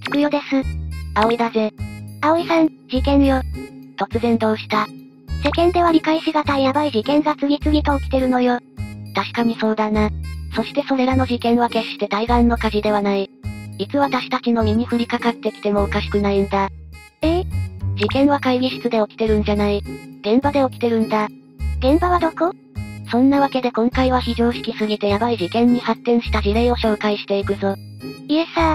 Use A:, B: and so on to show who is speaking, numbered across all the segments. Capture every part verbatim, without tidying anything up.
A: くよです。
B: 葵だぜ。
A: 葵さん、事件よ。
B: 突然どうした？
A: 世間では理解しがたいヤバい事件が次々と起きてるのよ。
B: 確かにそうだな。そしてそれらの事件は決して対岸の火事ではない。いつ私たちの身に降りかかってきてもおかしくないんだ。
A: ええ？
B: 事件は会議室で起きてるんじゃない。現場で起きてるんだ。
A: 現場はどこ？
B: そんなわけで今回は非常識すぎてヤバい事件に発展した事例を紹介していくぞ。
A: イエスサー。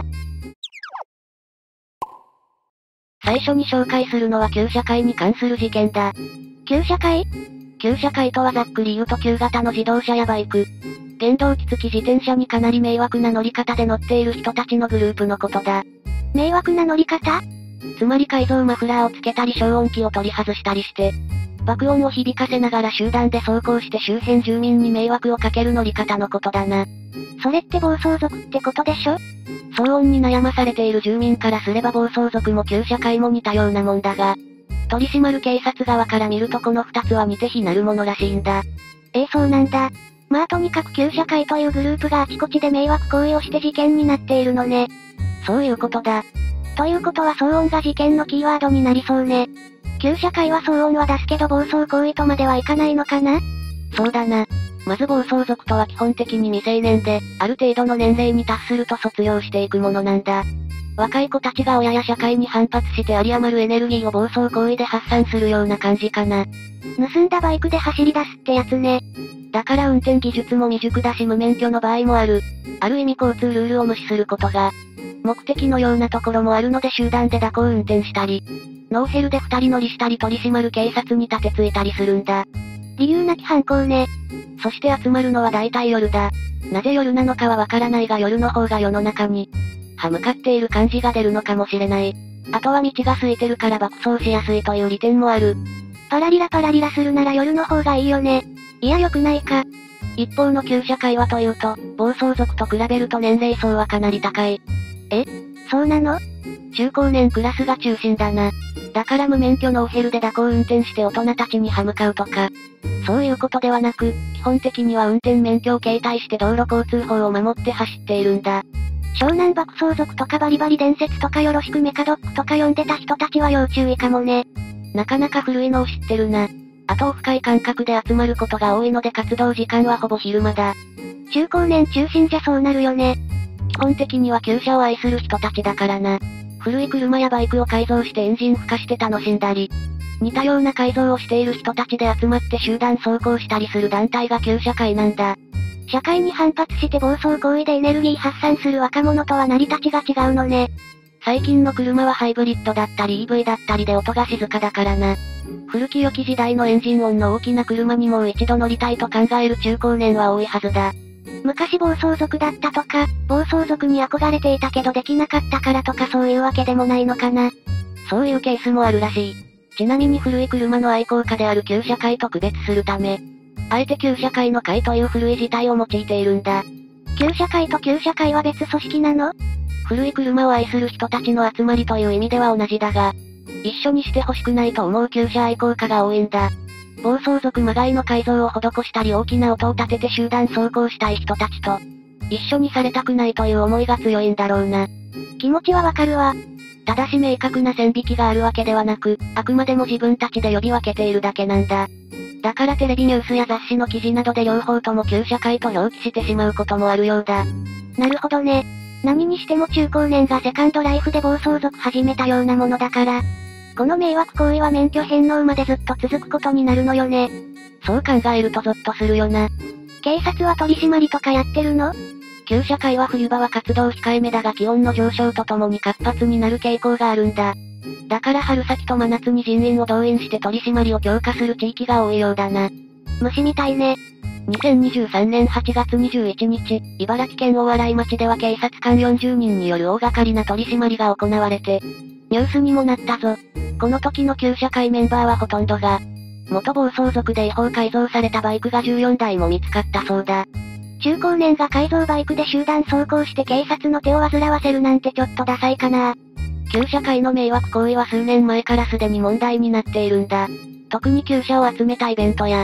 B: 最初に紹介するのは旧車会に関する事件だ。
A: 旧車会？
B: 旧車会とはざっくり言うと旧型の自動車やバイク、原動機付き自転車にかなり迷惑な乗り方で乗っている人たちのグループのことだ。
A: 迷惑な乗り方？
B: つまり改造マフラーをつけたり消音器を取り外したりして、爆音を響かせながら集団で走行して周辺住民に迷惑をかける乗り方のことだな。
A: それって暴走族ってことでしょ？
B: 騒音に悩まされている住民からすれば暴走族も旧車会も似たようなもんだが、取り締まる警察側から見るとこの二つは似て非なるものらしいんだ。
A: ええ、そうなんだ。まあとにかく旧車会というグループがあちこちで迷惑行為をして事件になっているのね。
B: そういうことだ。
A: ということは騒音が事件のキーワードになりそうね。旧車会は騒音は出すけど暴走行為とまではいかないのかな？
B: そうだな。まず暴走族とは基本的に未成年で、ある程度の年齢に達すると卒業していくものなんだ。若い子たちが親や社会に反発して有り余るエネルギーを暴走行為で発散するような感じかな。
A: 盗んだバイクで走り出すってやつね。
B: だから運転技術も未熟だし無免許の場合もある。ある意味交通ルールを無視することが、目的のようなところもあるので集団で蛇行運転したり、ノーヘルで二人乗りしたり取り締まる警察に立てついたりするんだ。
A: 理由なき犯行ね。
B: そして集まるのは大体夜だ。なぜ夜なのかはわからないが夜の方が世の中に、歯向かっている感じが出るのかもしれない。あとは道が空いてるから爆走しやすいという利点もある。
A: パラリラパラリラするなら夜の方がいいよね。いや良くないか。
B: 一方の旧車会はというと、暴走族と比べると年齢層はかなり高い。
A: え？そうなの？
B: 中高年クラスが中心だな。だから無免許ノーヘルで蛇行運転して大人たちに歯向かうとか。そういうことではなく、基本的には運転免許を携帯して道路交通法を守って走っているんだ。
A: 湘南爆走族とかバリバリ伝説とかよろしくメカドックとか呼んでた人たちは要注意かもね。
B: なかなか古いのを知ってるな。あとオフ会感覚で集まることが多いので活動時間はほぼ昼間だ。
A: 中高年中心じゃそうなるよね。
B: 基本的には旧車を愛する人たちだからな。古い車やバイクを改造してエンジン付加して楽しんだり、似たような改造をしている人たちで集まって集団走行したりする団体が旧車会なんだ。
A: 社会に反発して暴走行為でエネルギー発散する若者とは成り立ちが違うのね。
B: 最近の車はハイブリッドだったり イーブイ だったりで音が静かだからな。古き良き時代のエンジン音の大きな車にもう一度乗りたいと考える中高年は多いはずだ。
A: 昔暴走族だったとか、暴走族に憧れていたけどできなかったからとかそういうわけでもないのかな。
B: そういうケースもあるらしい。ちなみに古い車の愛好家である旧車会と区別するため、あえて旧車会の会という古い字体を用いているんだ。
A: 旧車会と旧車会は別組織なの？
B: 古い車を愛する人たちの集まりという意味では同じだが、一緒にして欲しくないと思う旧車愛好家が多いんだ。暴走族まがいの改造を施したり大きな音を立てて集団走行したい人たちと、一緒にされたくないという思いが強いんだろうな。
A: 気持ちはわかるわ。
B: ただし明確な線引きがあるわけではなく、あくまでも自分たちで呼び分けているだけなんだ。だからテレビニュースや雑誌の記事などで両方とも旧車会と表記してしまうこともあるようだ。
A: なるほどね。何にしても中高年がセカンドライフで暴走族始めたようなものだから、この迷惑行為は免許返納までずっと続くことになるのよね。
B: そう考えるとゾッとするよな。
A: 警察は取り締まりとかやってるの？
B: 旧車会は冬場は活動控えめだが気温の上昇とともに活発になる傾向があるんだ。だから春先と真夏に人員を動員して取り締まりを強化する地域が多いようだな。
A: 虫みたいね。
B: にせんにじゅうさんねんはちがつにじゅういちにち、茨城県大洗町では警察官よんじゅうにんによる大掛かりな取り締まりが行われて、ニュースにもなったぞ。この時の旧車会メンバーはほとんどが、元暴走族で違法改造されたバイクがじゅうよんだいも見つかったそうだ。
A: 中高年が改造バイクで集団走行して警察の手を煩わせるなんてちょっとダサいかな。
B: 旧車会の迷惑行為は数年前からすでに問題になっているんだ。特に旧車を集めたイベントや、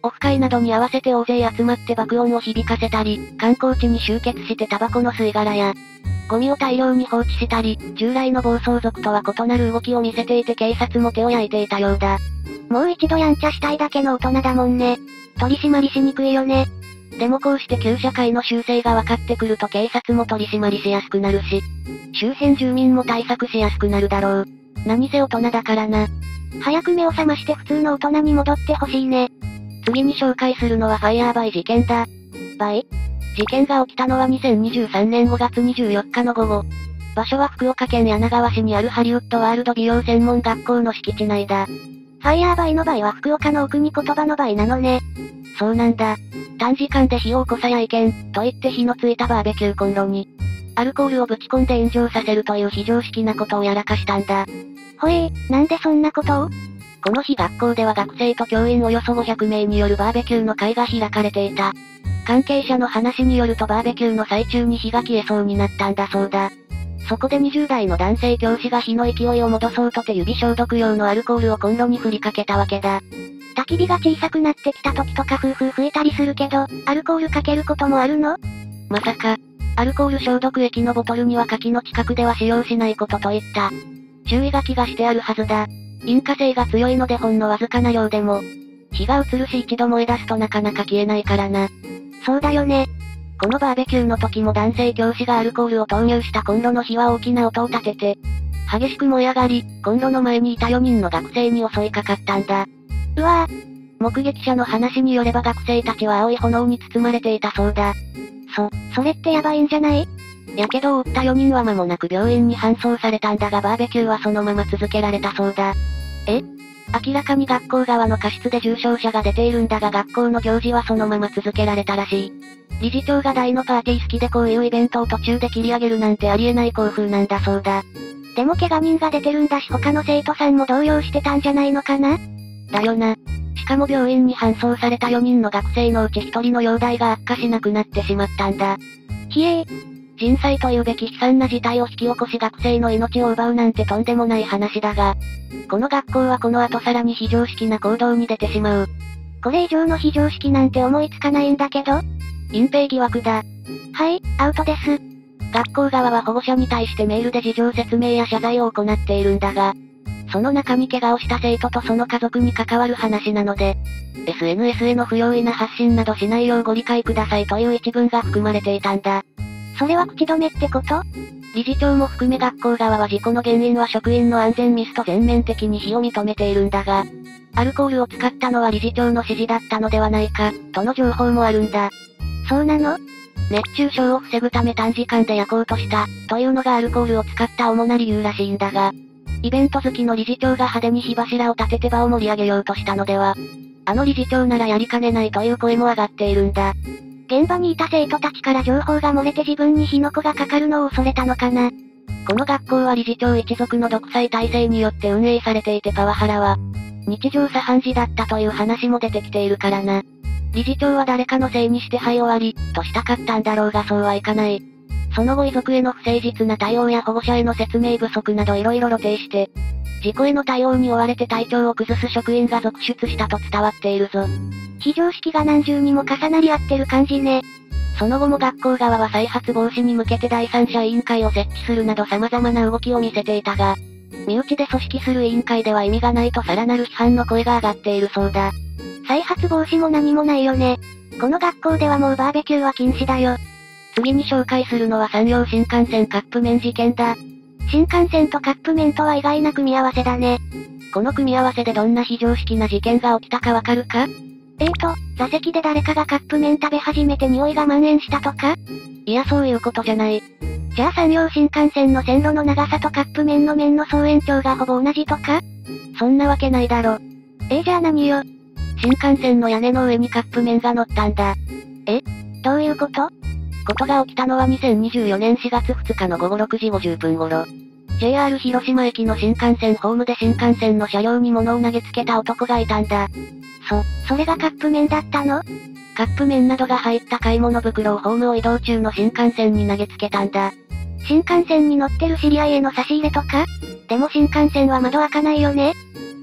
B: オフ会などに合わせて大勢集まって爆音を響かせたり、観光地に集結してタバコの吸い殻や、ゴミを大量に放置したり、従来の暴走族とは異なる動きを見せていて警察も手を焼いていたようだ。
A: もう一度やんちゃしたいだけの大人だもんね。取り締まりしにくいよね。
B: でもこうして旧社会の習性が分かってくると警察も取り締まりしやすくなるし、周辺住民も対策しやすくなるだろう。何せ大人だからな。
A: 早く目を覚まして普通の大人に戻ってほしいね。
B: 次に紹介するのはファイヤーバイ事件だ。
A: バイ？
B: 事件が起きたのはにせんにじゅうさんねんごがつにじゅうよっかの午後。場所は福岡県柳川市にあるハリウッドワールド美容専門学校の敷地内だ。
A: ファイヤーバイの場合は福岡の奥に言葉の場合なのね。
B: そうなんだ。短時間で火を起こさやいけん、と言って火のついたバーベキューコンロに、アルコールをぶち込んで炎上させるという非常識なことをやらかしたんだ。
A: ほえー、なんでそんなことを？
B: この日学校では学生と教員およそごひゃくめいによるバーベキューの会が開かれていた。関係者の話によるとバーベキューの最中に火が消えそうになったんだそうだ。そこでにじゅうだいの男性教師が火の勢いを戻そうと手指消毒用のアルコールをコンロに振りかけたわけだ。
A: 焚き火が小さくなってきた時とかふーふー吹いたりするけど、アルコールかけることもあるの？
B: まさか、アルコール消毒液のボトルには火器の近くでは使用しないことといった。注意書きがしてあるはずだ。引火性が強いのでほんのわずかな量でも、火が移るし一度燃え出すとなかなか消えないからな。
A: そうだよね。
B: このバーベキューの時も男性教師がアルコールを投入したコンロの火は大きな音を立てて、激しく燃え上がり、コンロの前にいたよにんの学生に襲いかかったんだ。
A: うわぁ。
B: 目撃者の話によれば学生たちは青い炎に包まれていたそうだ。
A: そ、それってやばいんじゃない？
B: やけどを負ったよにんは間もなく病院に搬送されたんだがバーベキューはそのまま続けられたそうだ。え？明らかに学校側の過失で重傷者が出ているんだが学校の行事はそのまま続けられたらしい。理事長が大のパーティー好きでこういうイベントを途中で切り上げるなんてありえない校風なんだそうだ。
A: でも怪我人が出てるんだし他の生徒さんも動揺してたんじゃないのかな？
B: だよな。しかも病院に搬送されたよにんの学生のうちひとりの容体が悪化しなくなってしまったんだ。
A: ひえー。
B: 人災というべき悲惨な事態を引き起こし学生の命を奪うなんてとんでもない話だが、この学校はこの後さらに非常識な行動に出てしまう。
A: これ以上の非常識なんて思いつかないんだけど？
B: 隠蔽疑惑だ。
A: はい、アウトです。
B: 学校側は保護者に対してメールで事情説明や謝罪を行っているんだが、その中に怪我をした生徒とその家族に関わる話なので、エスエヌエス への不用意な発信などしないようご理解くださいという一文が含まれていたんだ。
A: それは口止めってこと？
B: 理事長も含め学校側は事故の原因は職員の安全ミスと全面的に非を認めているんだが、アルコールを使ったのは理事長の指示だったのではないか、との情報もあるんだ。
A: そうなの？
B: 熱中症を防ぐため短時間で焼こうとした、というのがアルコールを使った主な理由らしいんだが、イベント好きの理事長が派手に火柱を立てて場を盛り上げようとしたのでは、あの理事長ならやりかねないという声も上がっているんだ。
A: 現場にいた生徒たちから情報が漏れて自分に火の粉がかかるのを恐れたのかな。
B: この学校は理事長一族の独裁体制によって運営されていてパワハラは、日常茶飯事だったという話も出てきているからな。理事長は誰かのせいにしてはい終わり、としたかったんだろうがそうはいかない。その後遺族への不誠実な対応や保護者への説明不足など色々露呈して、事故への対応に追われて体調を崩す職員が続出したと伝わっているぞ。
A: 非常識が何重にも重なり合ってる感じね。
B: その後も学校側は再発防止に向けて第三者委員会を設置するなど様々な動きを見せていたが、身内で組織する委員会では意味がないとさらなる批判の声が上がっているそうだ。
A: 再発防止も何もないよね。この学校ではもうバーベキューは禁止だよ。
B: 次に紹介するのは山陽新幹線カップ麺事件だ。
A: 新幹線とカップ麺とは意外な組み合わせだね。
B: この組み合わせでどんな非常識な事件が起きたかわかるか？
A: えーと、座席で誰かがカップ麺食べ始めて匂いが蔓延したとか？
B: いやそういうことじゃない。
A: じゃあ山陽新幹線の線路の長さとカップ麺の麺の総延長がほぼ同じとか？
B: そんなわけないだろ。
A: えー、じゃあ何よ？
B: 新幹線の屋根の上にカップ麺が乗ったんだ。
A: え？どういうこと？
B: ことが起きたのはにせんにじゅうよねんしがつふつかのごごろくじごじゅっぷん頃。ジェイアール 広島駅の新幹線ホームで新幹線の車両に物を投げつけた男がいたんだ。
A: そ、それがカップ麺だったの？
B: カップ麺などが入った買い物袋をホームを移動中の新幹線に投げつけたんだ。
A: 新幹線に乗ってる知り合いへの差し入れとか？でも新幹線は窓開かないよね？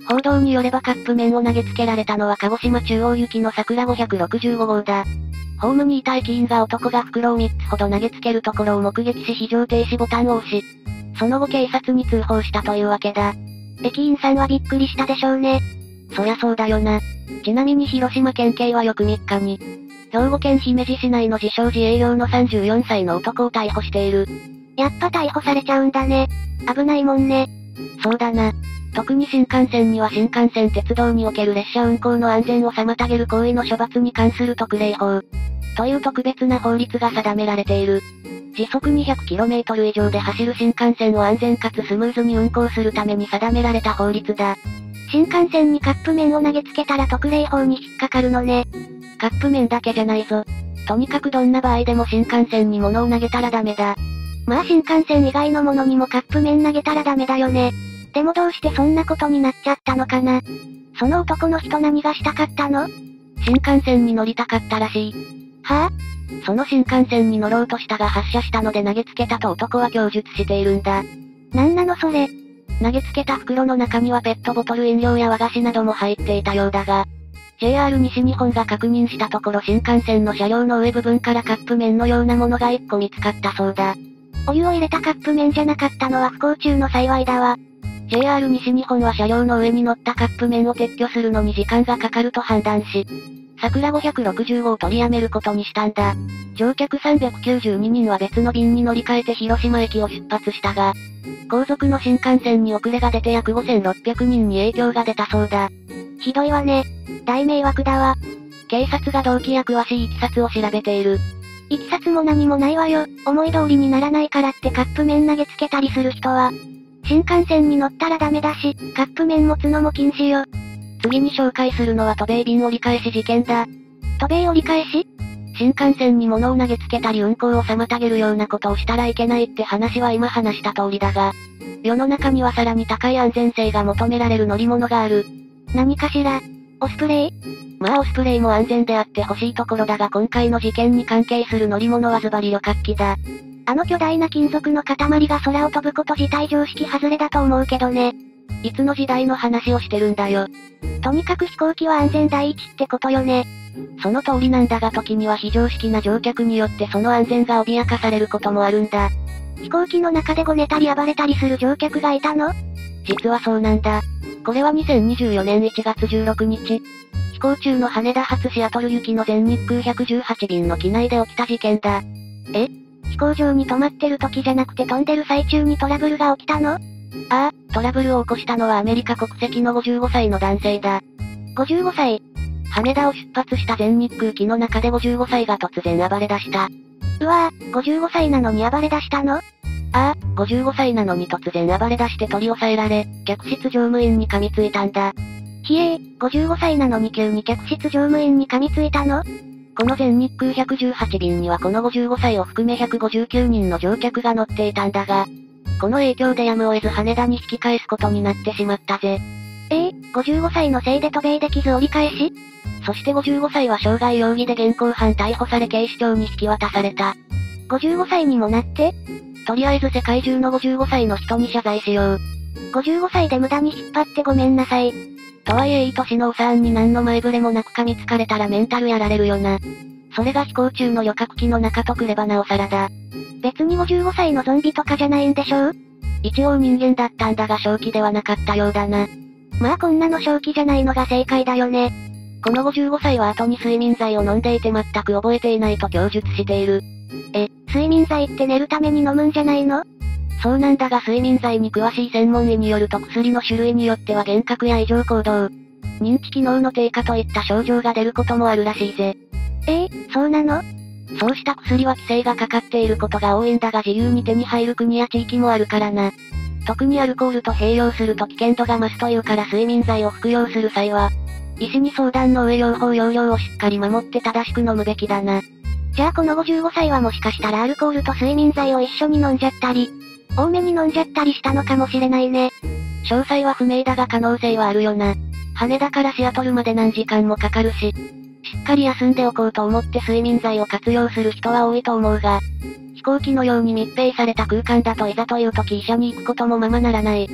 B: 報道によればカップ麺を投げつけられたのは鹿児島中央行きの桜ごひゃくろくじゅうごごうだ。ホームにいた駅員が男が袋をみっつほど投げつけるところを目撃し非常停止ボタンを押し、その後警察に通報したというわけだ。
A: 駅員さんはびっくりしたでしょうね。
B: そりゃそうだよな。ちなみに広島県警は翌みっかに、兵庫県姫路市内の自称自営業のさんじゅうよんさいの男を逮捕している。
A: やっぱ逮捕されちゃうんだね。危ないもんね。
B: そうだな。特に新幹線には新幹線鉄道における列車運行の安全を妨げる行為の処罰に関する特例法という特別な法律が定められている。時速 にひゃくキロメートル 以上で走る新幹線を安全かつスムーズに運行するために定められた法律だ。
A: 新幹線にカップ麺を投げつけたら特例法に引っかかるのね。
B: カップ麺だけじゃないぞ。とにかくどんな場合でも新幹線に物を投げたらダメだ。
A: まあ新幹線以外のものにもカップ麺投げたらダメだよね。でもどうしてそんなことになっちゃったのかな。その男の人何がしたかったの？
B: 新幹線に乗りたかったらしい。
A: はぁ、あ、
B: その新幹線に乗ろうとしたが発車したので投げつけたと男は供述しているんだ。
A: なんなのそれ。
B: 投げつけた袋の中にはペットボトル飲料や和菓子なども入っていたようだが、ジェイアール 西日本が確認したところ新幹線の車両の上部分からカップ麺のようなものがいっこ見つかったそうだ。
A: お湯を入れたカップ麺じゃなかったのは不幸中の幸いだわ。
B: ジェイアール 西日本は車両の上に乗ったカップ麺を撤去するのに時間がかかると判断し、桜ごひゃくろくじゅうごを取りやめることにしたんだ。乗客さんびゃくきゅうじゅうににんは別の便に乗り換えて広島駅を出発したが、後続の新幹線に遅れが出て約ごせんろっぴゃくにんに影響が出たそうだ。
A: ひどいわね。大迷惑だわ。
B: 警察が動機や詳しい経緯を調べている。
A: いきさつも何もないわよ。思い通りにならないからってカップ麺投げつけたりする人は、新幹線に乗ったらダメだし、カップ麺持つのも禁止よ。
B: 次に紹介するのは都米便折り返し事件だ。
A: 都米折り返し？
B: 新幹線に物を投げつけたり運行を妨げるようなことをしたらいけないって話は今話した通りだが、世の中にはさらに高い安全性が求められる乗り物がある。
A: 何かしら？オスプレイ？
B: まあオスプレイも安全であってほしいところだが今回の事件に関係する乗り物はズバリ旅客機だ。
A: あの巨大な金属の塊が空を飛ぶこと自体常識外れだと思うけどね。
B: いつの時代の話をしてるんだよ。
A: とにかく飛行機は安全第一ってことよね。
B: その通りなんだが時には非常識な乗客によってその安全が脅かされることもあるんだ。
A: 飛行機の中でごねたり暴れたりする乗客がいたの？
B: 実はそうなんだ。これはにせんにじゅうよねんいちがつじゅうろくにち、飛行中の羽田発シアトル行きの全日空ひゃくじゅうはち便の機内で起きた事件だ。
A: え？飛行場に止まってる時じゃなくて飛んでる最中にトラブルが起きたの？あ
B: あ、トラブルを起こしたのはアメリカ国籍のごじゅうごさいの男性だ。
A: ごじゅうごさい？
B: 羽田を出発した全日空機の中でごじゅうごさいが突然暴れ出した。
A: うわぁ、ごじゅうごさいなのに暴れ出したの？
B: ああ、ごじゅうごさいなのに突然暴れ出して取り押さえられ、客室乗務員に噛みついたんだ。
A: ひえー、ごじゅうごさいなのに急に客室乗務員に噛みついたの？
B: この全日空ひゃくじゅうはち便にはこのごじゅうごさいを含めひゃくごじゅうきゅうにんの乗客が乗っていたんだが、この影響でやむを得ず羽田に引き返すことになってしまったぜ。
A: えー、ごじゅうごさいのせいで渡米できず折り返し？
B: そしてごじゅうごさいは傷害容疑で現行犯逮捕され警視庁に引き渡された。
A: ごじゅうごさいにもなって？
B: とりあえず世界中のごじゅうごさいの人に謝罪しよう。
A: ごじゅうごさいで無駄に引っ張ってごめんなさい。
B: とはいえいい年のお産に何の前触れもなく噛みつかれたらメンタルやられるよな。それが飛行中の旅客機の中とくればなおさらだ。
A: 別にごじゅうごさいのゾンビとかじゃないんでしょう？
B: 一応人間だったんだが正気ではなかったようだな。
A: まあこんなの正気じゃないのが正解だよね。
B: このごじゅうごさいは後に睡眠剤を飲んでいて全く覚えていないと供述している。
A: え、睡眠剤って寝るために飲むんじゃないの？
B: そうなんだが睡眠剤に詳しい専門医によると薬の種類によっては幻覚や異常行動、認知機能の低下といった症状が出ることもあるらしいぜ。
A: えー、そうなの？
B: そうした薬は規制がかかっていることが多いんだが自由に手に入る国や地域もあるからな。特にアルコールと併用すると危険度が増すというから睡眠剤を服用する際は、医師に相談の上用法用量をしっかり守って正しく飲むべきだな。
A: じゃあこのごじゅうごさいはもしかしたらアルコールと睡眠剤を一緒に飲んじゃったり、多めに飲んじゃったりしたのかもしれないね。
B: 詳細は不明だが可能性はあるよな。羽田からシアトルまで何時間もかかるし、しっかり休んでおこうと思って睡眠剤を活用する人は多いと思うが、飛行機のように密閉された空間だといざという時医者に行くこともままならない。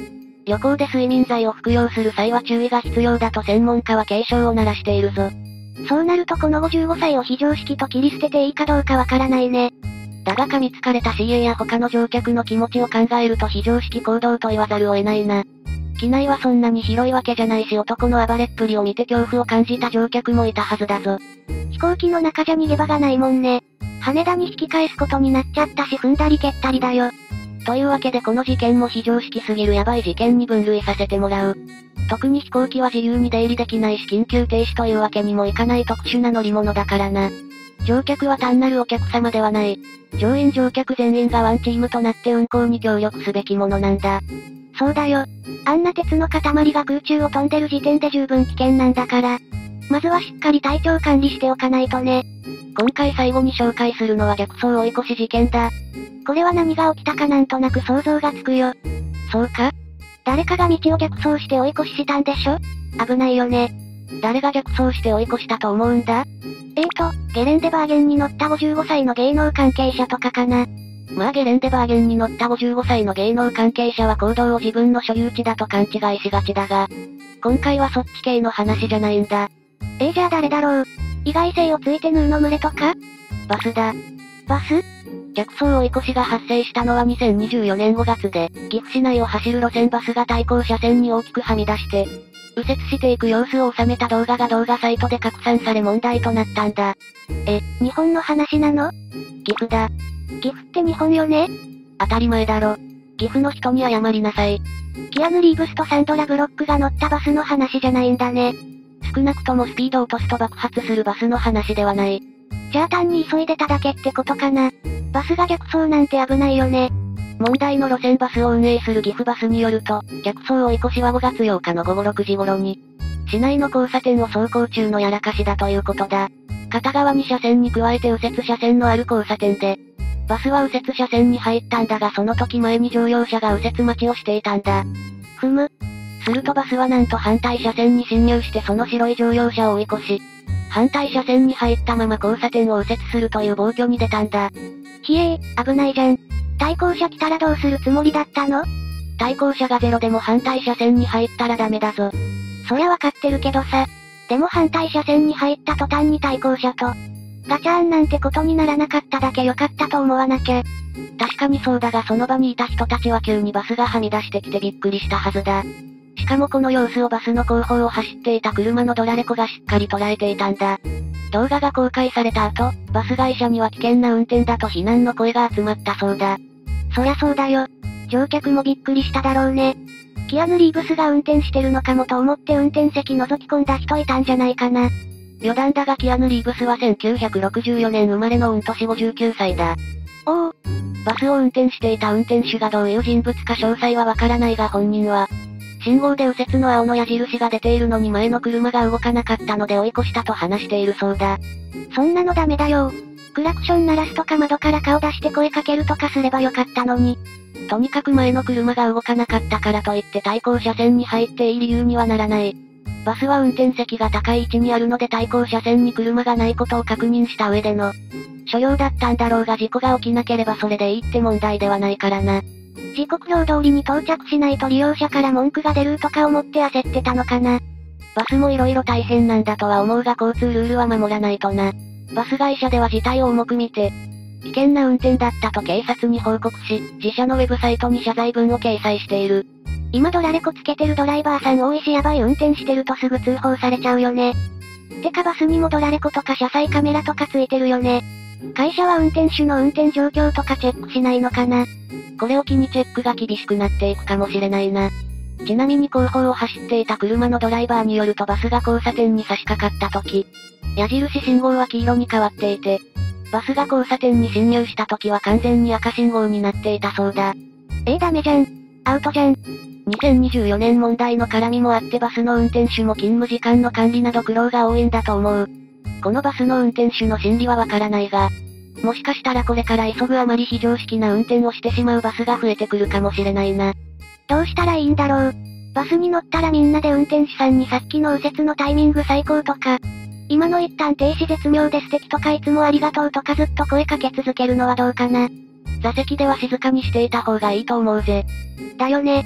B: 旅行で睡眠剤を服用する際は注意が必要だと専門家は警鐘を鳴らしているぞ。
A: そうなるとこのごじゅうごさいを非常識と切り捨てていいかどうかわからないね。
B: だが噛みつかれた シーエー や他の乗客の気持ちを考えると非常識行動と言わざるを得ないな。機内はそんなに広いわけじゃないし男の暴れっぷりを見て恐怖を感じた乗客もいたはずだぞ。
A: 飛行機の中じゃ逃げ場がないもんね。羽田に引き返すことになっちゃったし踏んだり蹴ったりだよ。
B: というわけでこの事件も非常識すぎるヤバい事件に分類させてもらう。特に飛行機は自由に出入りできないし緊急停止というわけにもいかない特殊な乗り物だからな。乗客は単なるお客様ではない。乗員乗客全員がワンチームとなって運航に協力すべきものなんだ。
A: そうだよ。あんな鉄の塊が空中を飛んでる時点で十分危険なんだから。まずはしっかり体調管理しておかないとね。
B: 今回最後に紹介するのは逆走追い越し事件だ。
A: これは何が起きたかなんとなく想像がつくよ。
B: そうか？
A: 誰かが道を逆走して追い越ししたんでしょ？危ないよね。
B: 誰が逆走して追い越したと思うんだ？
A: えーと、ゲレンデバーゲンに乗ったごじゅうごさいの芸能関係者とかかな。
B: まあゲレンデバーゲンに乗ったごじゅうごさいの芸能関係者は行動を自分の所有地だと勘違いしがちだが、今回はそっち系の話じゃないんだ。
A: えー、じゃあ誰だろう？意外性をついてヌーの群れとか？
B: バスだ。
A: バス？
B: 逆走追い越しが発生したのはにせんにじゅうよねんごがつで、岐阜市内を走る路線バスが対向車線に大きくはみ出して、右折していく様子を収めた動画が動画サイトで拡散され問題となったんだ。
A: え、日本の話なの？
B: 岐阜だ。
A: 岐阜って日本よね？
B: 当たり前だろ。岐阜の人に謝りなさい。
A: キアヌ・リーブスとサンドラ・ブロックが乗ったバスの話じゃないんだね。
B: 少なくともスピードを落とすと爆発するバスの話ではない。
A: じゃあ単に急いでただけってことかな。バスが逆走なんて危ないよね。
B: 問題の路線バスを運営する岐阜バスによると、逆走追い越しはごがつようかのごごろくじ頃に、市内の交差点を走行中のやらかしだということだ。片側に車線に加えて右折車線のある交差点で、バスは右折車線に入ったんだがその時前に乗用車が右折待ちをしていたんだ。
A: ふむ。
B: するとバスはなんと反対車線に進入してその白い乗用車を追い越し、反対車線に入ったまま交差点を右折するという暴挙に出たんだ。
A: ひえー、危ないじゃん。対向車来たらどうするつもりだったの？
B: 対向車がゼロでも反対車線に入ったらダメだぞ。
A: そりゃわかってるけどさ。でも反対車線に入った途端に対向車と、ガチャーンなんてことにならなかっただけ良かったと思わなきゃ。
B: 確かにそうだがその場にいた人たちは急にバスがはみ出してきてびっくりしたはずだ。しかもこの様子をバスの後方を走っていた車のドラレコがしっかり捉えていたんだ。動画が公開された後、バス会社には危険な運転だと非難の声が集まったそうだ。
A: そりゃそうだよ。乗客もびっくりしただろうね。キアヌ・リーブスが運転してるのかもと思って運転席覗き込んだ人いたんじゃないかな。
B: 余談だがキアヌ・リーブスはせんきゅうひゃくろくじゅうよねん生まれの御年ごじゅうきゅうさいだ。
A: おお。
B: バスを運転していた運転手がどういう人物か詳細はわからないが本人は、信号で右折の青の矢印が出ているのに前の車が動かなかったので追い越したと話しているそうだ。
A: そんなのダメだよ。クラクション鳴らすとか窓から顔出して声かけるとかすればよかったのに。
B: とにかく前の車が動かなかったからといって対向車線に入っていい理由にはならない。バスは運転席が高い位置にあるので対向車線に車がないことを確認した上での所要だったんだろうが事故が起きなければそれでいいって問題ではないからな。
A: 時刻表通りに到着しないと利用者から文句が出るとか思って焦ってたのかな。
B: バスも色々大変なんだとは思うが交通ルールは守らないとな。バス会社では事態を重く見て、危険な運転だったと警察に報告し、自社のウェブサイトに謝罪文を掲載している。
A: 今ドラレコつけてるドライバーさん多いしやばい運転してるとすぐ通報されちゃうよね。てかバスにもドラレコとか車載カメラとかついてるよね。会社は運転手の運転状況とかチェックしないのかな。
B: これを機にチェックが厳しくなっていくかもしれないな。ちなみに後方を走っていた車のドライバーによるとバスが交差点に差し掛かった時、矢印信号は黄色に変わっていて、バスが交差点に進入した時は完全に赤信号になっていたそうだ。
A: えー、ダメじゃん。アウトじゃん。
B: にせんにじゅうよねん問題の絡みもあってバスの運転手も勤務時間の管理など苦労が多いんだと思う。このバスの運転手の心理はわからないが、もしかしたらこれから急ぐあまり非常識な運転をしてしまうバスが増えてくるかもしれないな。
A: どうしたらいいんだろう。バスに乗ったらみんなで運転手さんにさっきの右折のタイミング最高とか、今の一旦停止絶妙で素敵とかいつもありがとうとかずっと声かけ続けるのはどうかな。
B: 座席では静かにしていた方がいいと思うぜ。
A: だよね。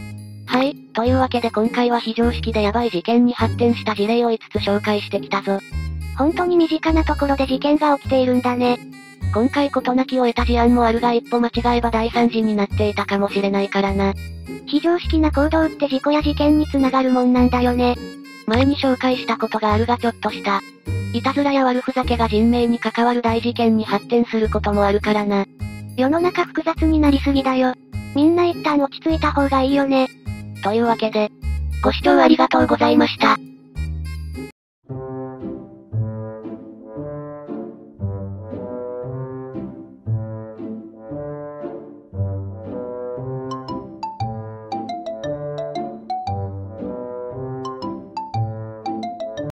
B: はい、というわけで今回は非常識でヤバい事件に発展した事例をいつつ紹介してきたぞ。
A: 本当に身近なところで事件が起きているんだね。
B: 今回事なきを得た事案もあるが一歩間違えば大惨事になっていたかもしれないからな。
A: 非常識な行動って事故や事件に繋がるもんなんだよね。
B: 前に紹介したことがあるがちょっとした。いたずらや悪ふざけが人命に関わる大事件に発展することもあるからな。
A: 世の中複雑になりすぎだよ。みんな一旦落ち着いた方がいいよね。
B: というわけで、ご視聴ありがとうございました。